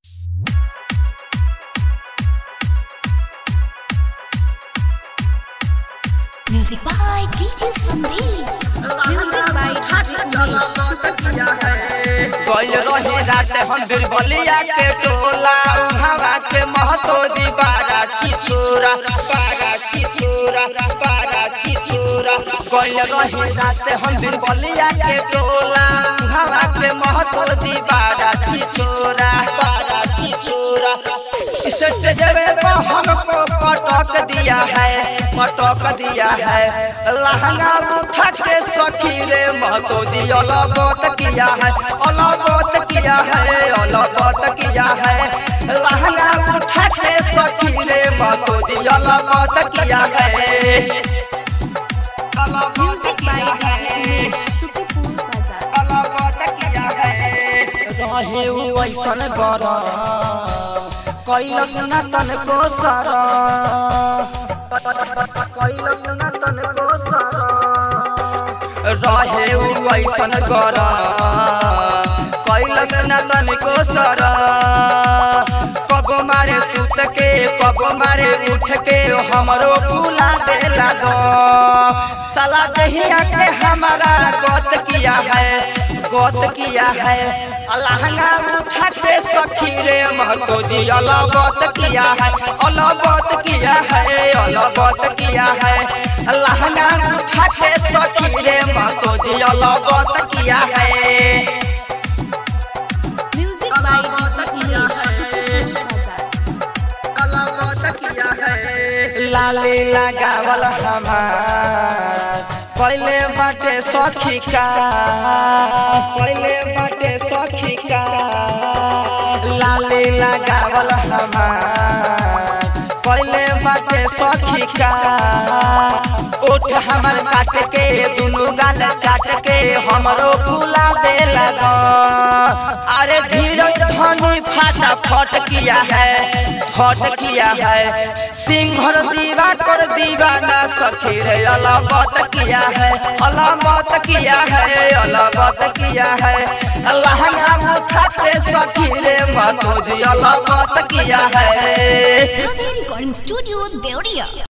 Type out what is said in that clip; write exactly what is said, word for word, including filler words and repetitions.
Music by D J Sandeep. Music by D J कोई रहे रात हम बिरबलिया के टोला हवा के महतो जी बारा छिछोरा बारा छिछोरा बारा छिछोरा कोई रहे रात हम बिरबलिया के टोला हवा के महतो जी बारा छिछोरा बारा छिछोरा इस जगह पर हमको पटक दिया है पटक दिया है लहंगा उठा के सखी रे महतो जी अलगत किया है अलगत किया है अलगत किया है लहंगा उठा के सखी रे महतो जी अलगत किया है Music by Sukhipur Bazaar. अलगत किया है रहे वैसन गरा कैलस न तन को सारा कैलस न तन को सारा रहे वैसन गरा कैलस न तन को सारा कब मारे सुत के कब मारे उठ के हमरो भूला दे लगो साला दहिया के हमारा गत किया है गत किया है लहंगा उठा के सखी रे महतो जी अलगत किया है अलगत किया है अलगत किया है लहंगा उठा के सखी रे महतो जी अलगत किया है Music by Sukhipur Bazaar. अलगत किया है लाले लगावल हमार पहले बाटे सखी का पहले बाटे सखी का लाले लगावल हमार पहले बाटे सखी का उठ हमर काट के दुनु गाल चाट के हमरो भूला दे लगा अरे धीरज धनी फाटा फट किया है फट किया है सिंहर दीवा कर दीवाना सखी रे अलगत किया है अलगत किया है अलगत किया है लहंगा उठा के सखी रे महतो जी अलगत किया है Recording Studio, Deoria.